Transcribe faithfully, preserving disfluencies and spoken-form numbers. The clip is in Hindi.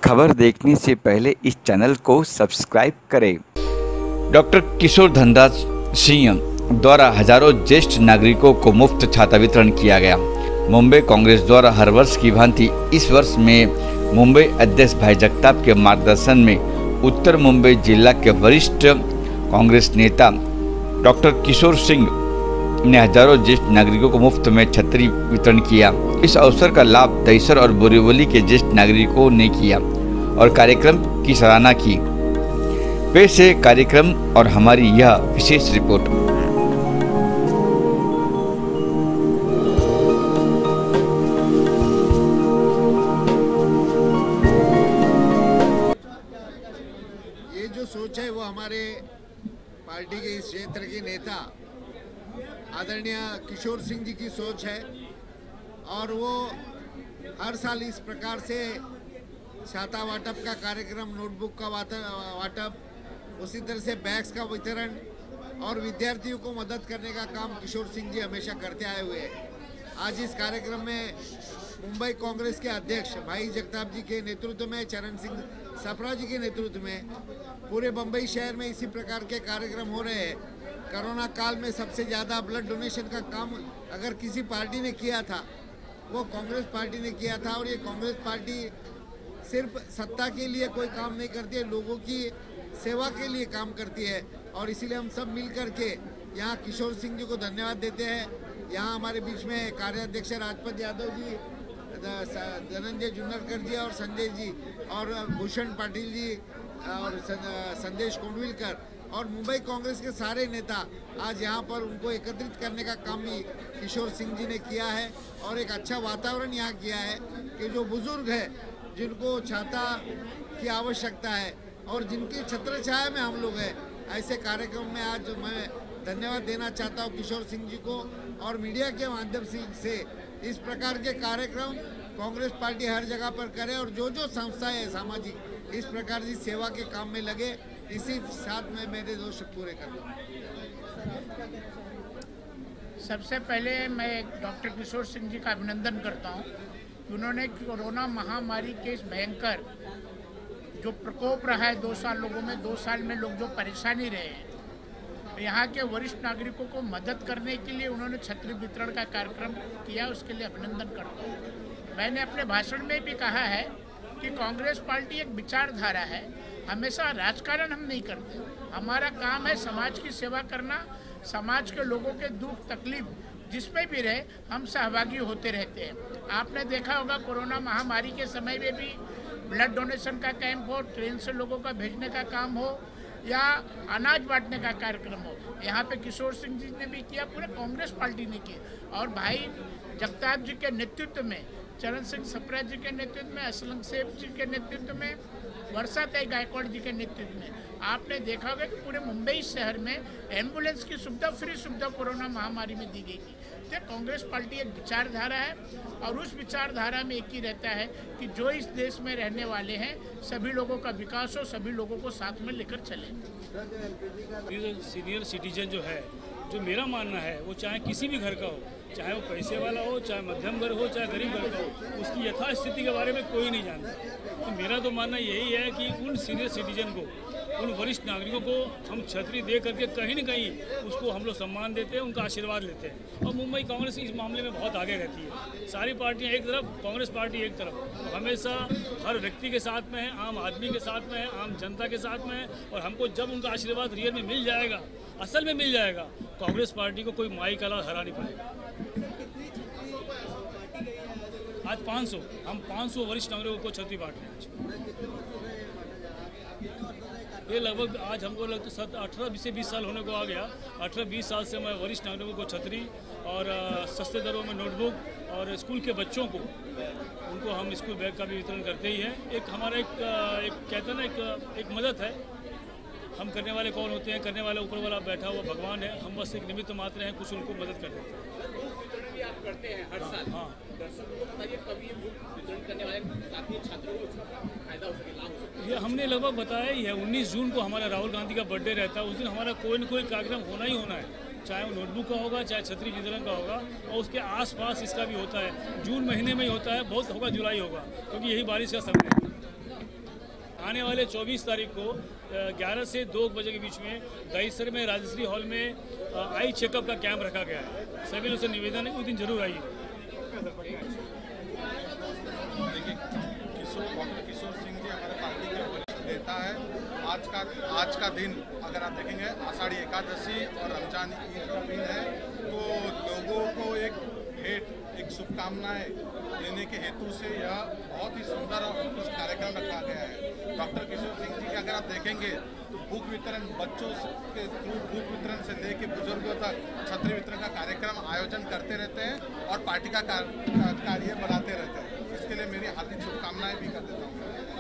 खबर देखने से पहले इस चैनल को सब्सक्राइब करें। डॉक्टर किशोर धनराज सिंह द्वारा हजारों ज्येष्ठ नागरिकों को मुफ्त छाता वितरण किया गया। मुंबई कांग्रेस द्वारा हर वर्ष की भांति इस वर्ष में मुंबई अध्यक्ष भाई जगताप के मार्गदर्शन में उत्तर मुंबई जिला के वरिष्ठ कांग्रेस नेता डॉक्टर किशोर सिंह ने हजारों ज्येष्ठ नागरिकों को मुफ्त में छतरी वितरण किया। इस अवसर का लाभ दहिसर और बोरीवली के ज्येष्ठ नागरिकों ने किया और कार्यक्रम की सराहना की। पेश है कार्यक्रम और हमारी यह विशेष रिपोर्ट। ये जो सोच है वो हमारे पार्टी के इस क्षेत्र के नेता आदरणीय किशोर सिंह जी की सोच है और वो हर साल इस प्रकार से छाता वाटप का कार्यक्रम, नोटबुक का वाटप, उसी तरह से बैग्स का वितरण और विद्यार्थियों को मदद करने का काम किशोर सिंह जी हमेशा करते आए हुए हैं। आज इस कार्यक्रम में मुंबई कांग्रेस के अध्यक्ष भाई जगताप जी के नेतृत्व में, चरण सिंह सप्रा जी के नेतृत्व में पूरे बम्बई शहर में इसी प्रकार के कार्यक्रम हो रहे हैं। कोरोना काल में सबसे ज़्यादा ब्लड डोनेशन का काम अगर किसी पार्टी ने किया था वो कांग्रेस पार्टी ने किया था। और ये कांग्रेस पार्टी सिर्फ सत्ता के लिए कोई काम नहीं करती है, लोगों की सेवा के लिए काम करती है। और इसीलिए हम सब मिल कर के यहाँ किशोर सिंह जी को धन्यवाद देते हैं। यहाँ हमारे बीच में कार्याध्यक्ष राजपत यादव जी, धनंजय जुन्नरकर जी और संजय जी और भूषण पाटिल जी और संदेश कोंडविलकर और मुंबई कांग्रेस के सारे नेता आज यहाँ पर उनको एकत्रित करने का काम भी किशोर सिंह जी ने किया है। और एक अच्छा वातावरण यहाँ किया है कि जो बुजुर्ग है, जिनको छाता की आवश्यकता है और जिनकी छत्र छाया में हम लोग हैं, ऐसे कार्यक्रम में आज मैं धन्यवाद देना चाहता हूँ किशोर सिंह जी को। और मीडिया के माध्यम से इस प्रकार के कार्यक्रम कांग्रेस पार्टी हर जगह पर करे और जो जो संस्थाएं हैं सामाजिक इस प्रकार की सेवा के काम में लगे। इसी साथ में मेरे दोस्त पूरे कर दूँ। सबसे पहले मैं डॉक्टर किशोर सिंह जी का अभिनंदन करता हूं कि उन्होंने कोरोना महामारी के इस भयंकर जो प्रकोप रहा है दो साल लोगों में, दो साल में लोग जो परेशानी रहे हैं, तो यहाँ के वरिष्ठ नागरिकों को मदद करने के लिए उन्होंने छतरी वितरण का कार्यक्रम किया, उसके लिए अभिनंदन करता हूँ। मैंने अपने भाषण में भी कहा है कि कांग्रेस पार्टी एक विचारधारा है, हमेशा राजकारण हम नहीं करते। हमारा काम है समाज की सेवा करना, समाज के लोगों के दुख तकलीफ जिसमें भी रहे हम सहभागी होते रहते हैं। आपने देखा होगा कोरोना महामारी के समय में भी ब्लड डोनेशन का कैंप हो, ट्रेन से लोगों का भेजने का काम हो या अनाज बांटने का कार्यक्रम हो, यहाँ पे किशोर सिंह जी ने भी किया, पूरे कांग्रेस पार्टी ने किया। और भाई जगताप जी के नेतृत्व में, चरण सिंह सप्रा जी के नेतृत्व में, असलम सेब जी के नेतृत्व में, वर्षा तय गायकवाड़ जी के नेतृत्व में आपने देखा होगा कि पूरे मुंबई शहर में एम्बुलेंस की सुविधा, फ्री सुविधा कोरोना महामारी में दी गई थी। तो कांग्रेस पार्टी एक विचारधारा है और उस विचारधारा में एक ही रहता है कि जो इस देश में रहने वाले हैं सभी लोगों का विकास हो, सभी लोगों को साथ में लेकर चले। सीनियर सिटीजन जो है, जो मेरा मानना है, वो चाहे किसी भी घर का हो, चाहे वो पैसे वाला हो, चाहे मध्यम वर्ग हो, चाहे गरीब वर्ग हो, उसकी यथास्थिति के बारे में कोई नहीं जानता। तो मेरा तो मानना यही है कि उन सीनियर सिटीजन को, उन वरिष्ठ नागरिकों को हम छतरी दे करके कहीं न कहीं उसको हम लोग सम्मान देते हैं, उनका आशीर्वाद लेते हैं। और मुंबई कांग्रेस इस मामले में बहुत आगे रहती है। सारी पार्टियां एक तरफ, कांग्रेस पार्टी एक तरफ, तो हमेशा हर व्यक्ति के साथ में है, आम आदमी के साथ में है, आम जनता के साथ में है। और हमको जब उनका आशीर्वाद रियल में मिल जाएगा, असल में मिल जाएगा, कांग्रेस पार्टी को कोई माई का हरा नहीं पाएगा। आज पाँच सौ हम पाँच सौ वरिष्ठ नागरिकों को छतरी बांट रहे हैं। ये लगभग आज हमको लगता है सत अठारह से बीस साल होने को आ गया। अठारह बीस साल से मैं वरिष्ठ नागरिकों को छतरी और सस्ते दरों में नोटबुक और स्कूल के बच्चों को उनको हम स्कूल बैग का भी वितरण करते ही हैं। एक हमारा एक एक कहते हैं ना एक एक मदद है। हम करने वाले कौन होते हैं? करने वाले ऊपर वाला बैठा हुआ भगवान है। हम बस एक निमित्त मात्र हैं, कुछ उनको मदद कर देते हैं। भी आप करते हैं हर साल। हाँ, दर्शकों को बताइए कभी वितरण करने वाले ताकि छात्रों को फायदा हो सके, लाभ हो सके। ये हमने लगभग बताया ही है। उन्नीस जून को हमारा राहुल गांधी का बर्थडे रहता है। उस दिन हमारा कोई न कोई कार्यक्रम होना ही होना है, चाहे वो नोटबुक का होगा, चाहे छतरी वितरण का होगा, और उसके आसपास इसका भी होता है। जून महीने में ही होता है, बहुत होगा जुलाई होगा, क्योंकि यही बारिश का समय है। आने वाले चौबीस तारीख को ग्यारह से दो बजे के बीच में दहीसर में राजश्री हॉल में आई चेकअप का कैंप रखा गया है। सभी लोग से निवेदन है उस दिन जरूर आइए। देखिए, किशोर डॉक्टर किशोर सिंह जी हमारे पार्टी के वरिष्ठ नेता है। आज का आज का दिन अगर आप देखेंगे आषाढ़ी एकादशी और रमजान ईद का दिन है, तो लोगों को एक भेंट, एक शुभकामनाएं देने के हेतु से यह बहुत ही सुंदर और उत्कृष्ट कार्यक्रम रखा गया है। डॉक्टर किशोर सिंह जी के अगर आप देखेंगे तो बुक वितरण, बच्चों के थ्रू बुक वितरण से लेकर बुजुर्गों तक छतरी वितरण का कार्यक्रम आयोजन करते रहते हैं और पार्टी का कार्य बढ़ाते रहते हैं। इसके लिए मेरी हार्दिक शुभकामनाएं भी कर देता हूँ।